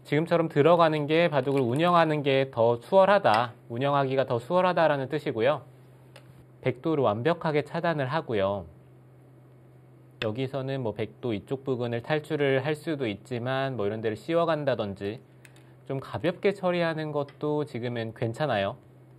지금처럼 들어가는 게 바둑을 운영하는 게 더 수월하다, 운영하기가 더 수월하다라는 뜻이고요. 백도를 완벽하게 차단을 하고요. 여기서는 뭐 백도 이쪽 부분을 탈출을 할 수도 있지만 뭐 이런 데를 씌워간다든지 좀 가볍게 처리하는 것도 지금은 괜찮아요.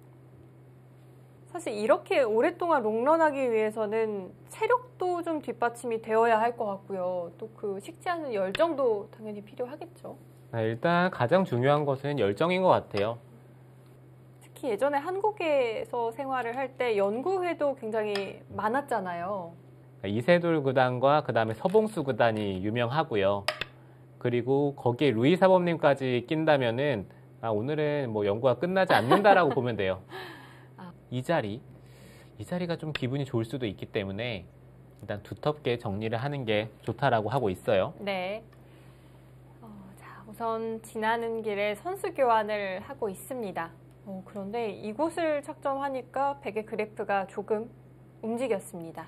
사실 이렇게 오랫동안 롱런하기 위해서는 체력도 좀 뒷받침이 되어야 할 것 같고요. 또 그 식지 않은 열정도 당연히 필요하겠죠. 일단 가장 중요한 것은 열정인 것 같아요. 특히 예전에 한국에서 생활을 할 때 연구회도 굉장히 많았잖아요. 이세돌 구단과 그 다음에 서봉수 구단이 유명하고요. 그리고 거기에 루이 사범님까지 낀다면은 오늘은 뭐 연구가 끝나지 않는다라고 보면 돼요. 이 자리가 좀 기분이 좋을 수도 있기 때문에 일단 두텁게 정리를 하는 게 좋다라고 하고 있어요. 네. 자, 우선 지나는 길에 선수 교환을 하고 있습니다. 그런데 이곳을 착점하니까 백의 그래프가 조금 움직였습니다.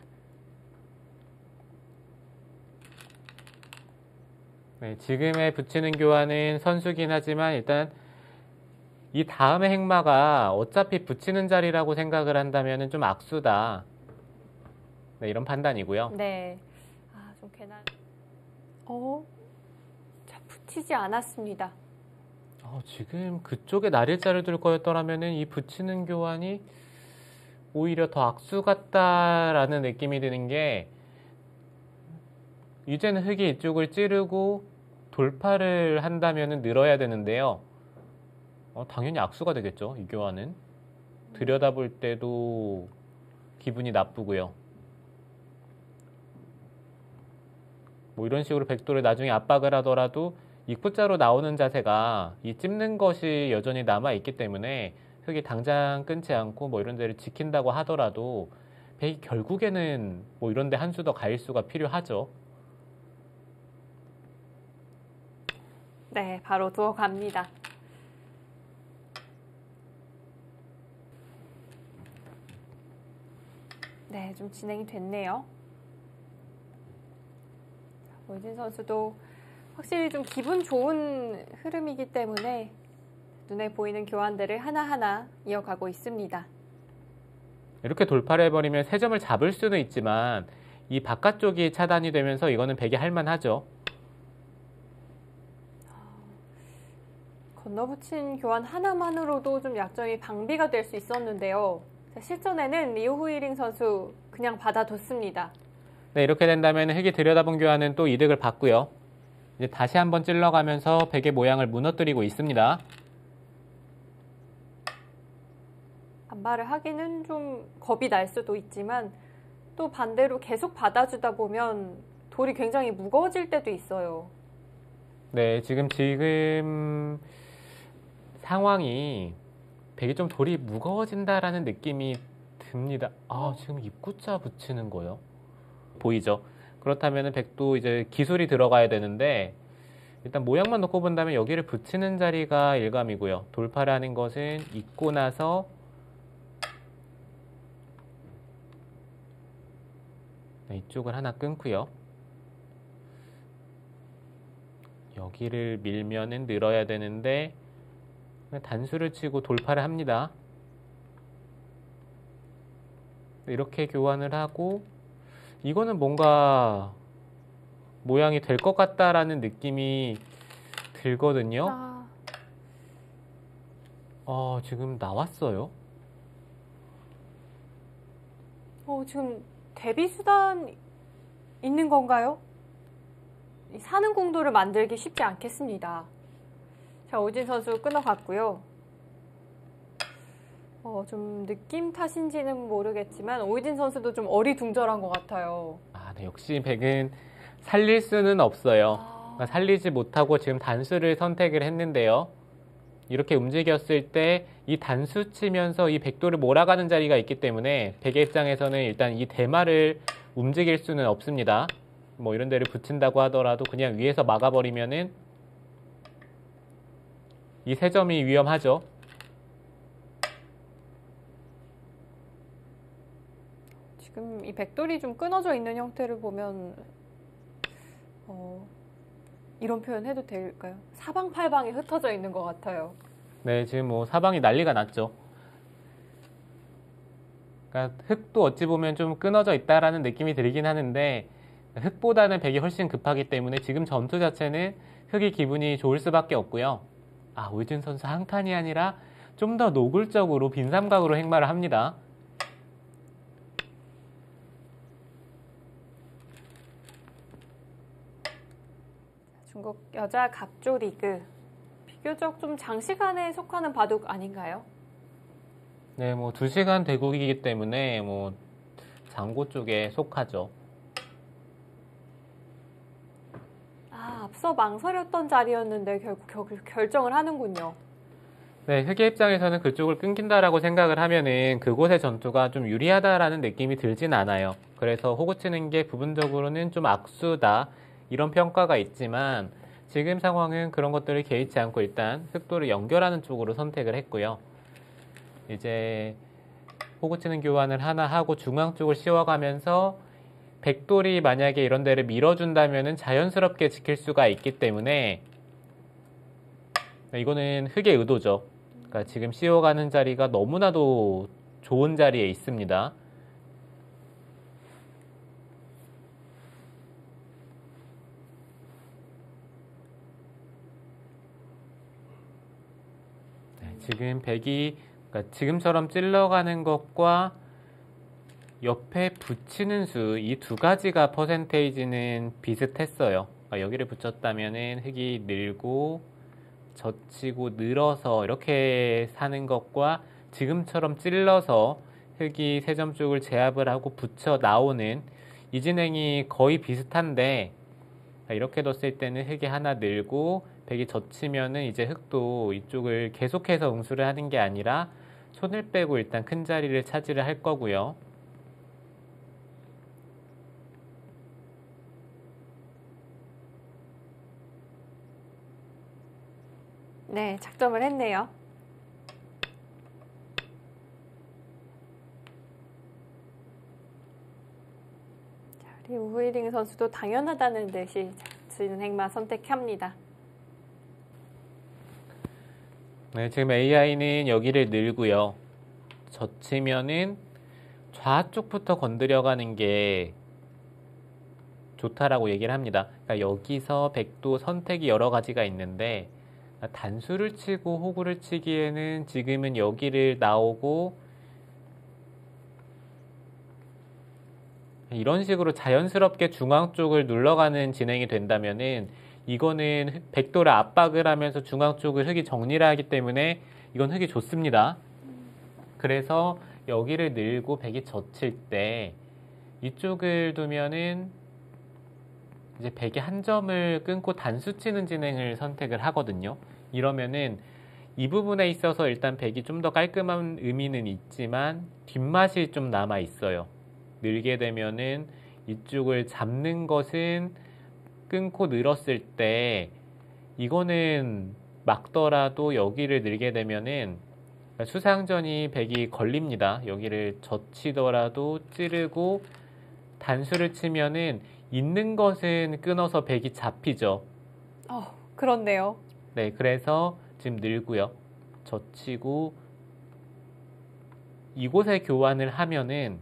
네, 지금의 붙이는 교환은 선수긴 하지만 일단 이 다음의 행마가 어차피 붙이는 자리라고 생각을 한다면 좀 악수다. 네, 이런 판단이고요. 네. 좀 괜한. 자, 붙이지 않았습니다. 지금 그쪽에 날일자를 둘 거였더라면은 이 붙이는 교환이 오히려 더 악수 같다라는 느낌이 드는 게 이제는 흑이 이쪽을 찌르고 돌파를 한다면은 늘어야 되는데요. 당연히 악수가 되겠죠, 이 교환은. 들여다볼 때도 기분이 나쁘고요. 뭐 이런 식으로 백도를 나중에 압박을 하더라도 입구자로 나오는 자세가 이 찝는 것이 여전히 남아있기 때문에 흑이 당장 끊지 않고 뭐 이런 데를 지킨다고 하더라도 백이 결국에는 뭐 이런 데 한 수 더 갈 수가 필요하죠. 네, 바로 두어 갑니다. 네, 좀 진행이 됐네요. 오이진 선수도 확실히 좀 기분 좋은 흐름이기 때문에 눈에 보이는 교환들을 하나하나 이어가고 있습니다. 이렇게 돌파를 해버리면 3점을 잡을 수는 있지만 이 바깥쪽이 차단이 되면서 이거는 백이 할만하죠. 건너붙인 교환 하나만으로도 좀 약점이 방비가 될 수 있었는데요. 실전에는 리오 후이링 선수 그냥 받아뒀습니다. 네, 이렇게 된다면 흑이 들여다본 교환은 또 이득을 받고요. 이제 다시 한번 찔러가면서 백의 모양을 무너뜨리고 있습니다. 반발을 하기는 좀 겁이 날 수도 있지만 또 반대로 계속 받아주다 보면 돌이 굉장히 무거워질 때도 있어요. 네, 지금 상황이 백이 좀 돌이 무거워진다라는 느낌이 듭니다. 지금 입구자 붙이는 거요? 보이죠? 그렇다면 백도 이제 기술이 들어가야 되는데 일단 모양만 놓고 본다면 여기를 붙이는 자리가 일감이고요. 돌파를 하는 것은 입고 나서 네, 이쪽을 하나 끊고요. 여기를 밀면은 늘어야 되는데 단수를 치고 돌파를 합니다. 이렇게 교환을 하고 이거는 뭔가 모양이 될 것 같다라는 느낌이 들거든요. 지금 나왔어요. 지금 대비수단 있는 건가요? 사는 공도를 만들기 쉽지 않겠습니다. 자, 오진 선수 끊어갔고요. 좀 느낌 탓인지는 모르겠지만 오이진 선수도 좀 어리둥절한 것 같아요. 네, 역시 백은 살릴 수는 없어요. 그러니까 살리지 못하고 지금 단수를 선택을 했는데요. 이렇게 움직였을 때 이 단수 치면서 이 백도를 몰아가는 자리가 있기 때문에 백의 입장에서는 일단 이 대마를 움직일 수는 없습니다. 뭐 이런 데를 붙인다고 하더라도 그냥 위에서 막아버리면은 이 3점이 위험하죠. 지금 이 백돌이 좀 끊어져 있는 형태를 보면 이런 표현 해도 될까요? 사방팔방에 흩어져 있는 것 같아요. 네, 지금 뭐 사방이 난리가 났죠. 그러니까 흑도 어찌 보면 좀 끊어져 있다라는 느낌이 들긴 하는데 흑보다는 백이 훨씬 급하기 때문에 지금 전투 자체는 흑이 기분이 좋을 수밖에 없고요. 아, 오유진 선수 한 칸이 아니라 좀 더 노골적으로 빈삼각으로 행마를 합니다. 중국 여자 각조 리그. 비교적 좀 장시간에 속하는 바둑 아닌가요? 네, 뭐 2시간 대국이기 때문에 뭐 장고 쪽에 속하죠. 아, 앞서 망설였던 자리였는데 결국 결정을 하는군요. 네, 흑의 입장에서는 그쪽을 끊긴다라고 생각을 하면은 그곳의 전투가 좀 유리하다라는 느낌이 들진 않아요. 그래서 호구 치는 게 부분적으로는 좀 악수다 이런 평가가 있지만 지금 상황은 그런 것들을 개의치 않고 일단 흑도를 연결하는 쪽으로 선택을 했고요. 이제 호구 치는 교환을 하나 하고 중앙 쪽을 씌워가면서 백돌이 만약에 이런 데를 밀어준다면은 자연스럽게 지킬 수가 있기 때문에 이거는 흑의 의도죠. 그러니까 지금 씌워가는 자리가 너무나도 좋은 자리에 있습니다. 네, 지금 백이 그러니까 지금처럼 찔러가는 것과 옆에 붙이는 수, 이 두 가지가 퍼센테이지는 비슷했어요. 그러니까 여기를 붙였다면은 흑이 늘고 젖히고 늘어서 이렇게 사는 것과 지금처럼 찔러서 흑이 세 점 쪽을 제압을 하고 붙여 나오는 이 진행이 거의 비슷한데 이렇게 뒀을 때는 흑이 하나 늘고 백이 젖히면은 이제 흑도 이쪽을 계속해서 응수를 하는 게 아니라 손을 빼고 일단 큰 자리를 차지를 할 거고요. 네, 작점을 했네요. 자, 우리 우후이링 선수도 당연하다는 듯이 진행마 선택합니다. 네, 지금 AI는 여기를 늘고요. 젖히면은 좌쪽부터 건드려가는 게 좋다라고 얘기를 합니다. 그러니까 여기서 백도 선택이 여러 가지가 있는데 단수를 치고 호구를 치기에는 지금은 여기를 나오고 이런 식으로 자연스럽게 중앙 쪽을 눌러가는 진행이 된다면은 이거는 백도를 압박을 하면서 중앙 쪽을 흑이 정리를 하기 때문에 이건 흑이 좋습니다. 그래서 여기를 늘고 백이 젖힐 때 이쪽을 두면은 이제 백이 한 점을 끊고 단수 치는 진행을 선택을 하거든요. 이러면은 이 부분에 있어서 일단 백이 좀 더 깔끔한 의미는 있지만 뒷맛이 좀 남아 있어요. 늘게 되면은 이쪽을 잡는 것은 끊고 늘었을 때 이거는 막더라도 여기를 늘게 되면은 수상전이 백이 걸립니다. 여기를 젖히더라도 찌르고 단수를 치면은 있는 것은 끊어서 백이 잡히죠. 그렇네요. 네, 그래서 지금 늘고요. 젖히고 이곳에 교환을 하면은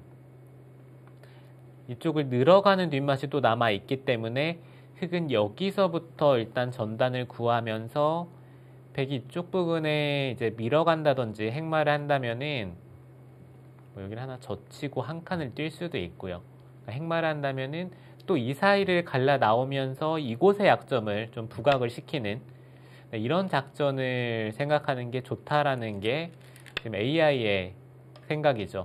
이쪽을 늘어가는 뒷맛이 또 남아 있기 때문에 흑은 여기서부터 일단 전단을 구하면서 백이 이쪽 부분에 이제 밀어간다든지 행마를 한다면은 뭐 여기를 하나 젖히고 한 칸을 뛸 수도 있고요. 그러니까 행마를 한다면은 또 이 사이를 갈라 나오면서 이곳의 약점을 좀 부각을 시키는 이런 작전을 생각하는 게 좋다라는 게 지금 AI의 생각이죠.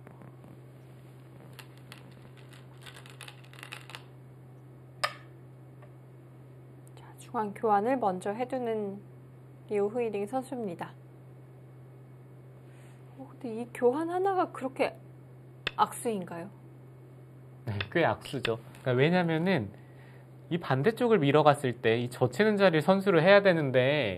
자, 중앙 교환을 먼저 해두는 리우후이링 선수입니다. 근데 이 교환 하나가 그렇게 악수인가요? 네, 꽤 악수죠. 그러니까 왜냐면은 이 반대쪽을 밀어갔을 때 이 젖히는 자리를 선수를 해야 되는데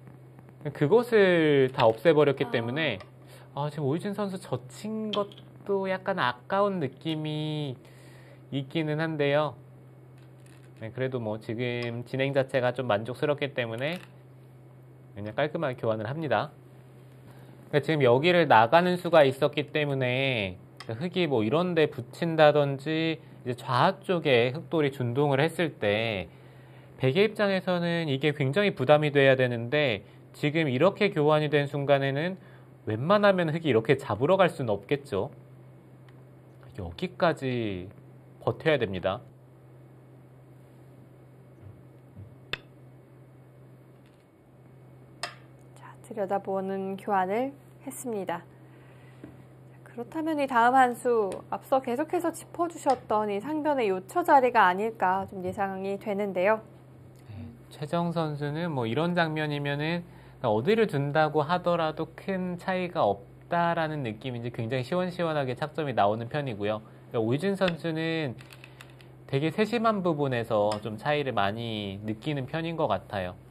그것을 다 없애버렸기 때문에 지금 오유진 선수 젖힌 것도 약간 아까운 느낌이 있기는 한데요. 네, 그래도 뭐 지금 진행 자체가 좀 만족스럽기 때문에 그냥 깔끔하게 교환을 합니다. 그러니까 지금 여기를 나가는 수가 있었기 때문에 흙이 뭐 이런 데 붙인다든지 이제 좌 쪽에 흙돌이 준동을 했을 때 베개 입장에서는 이게 굉장히 부담이 돼야 되는데 지금 이렇게 교환이 된 순간에는 웬만하면 흙이 이렇게 잡으러 갈 수는 없겠죠. 여기까지 버텨야 됩니다. 자, 들여다보는 교환을 했습니다. 그렇다면 이 다음 한 수 앞서 계속해서 짚어주셨던 이 상변의 요처 자리가 아닐까 좀 예상이 되는데요. 최정 선수는 뭐 이런 장면이면은 어디를 둔다고 하더라도 큰 차이가 없다라는 느낌인지 굉장히 시원시원하게 착점이 나오는 편이고요. 오유진 선수는 되게 세심한 부분에서 좀 차이를 많이 느끼는 편인 것 같아요.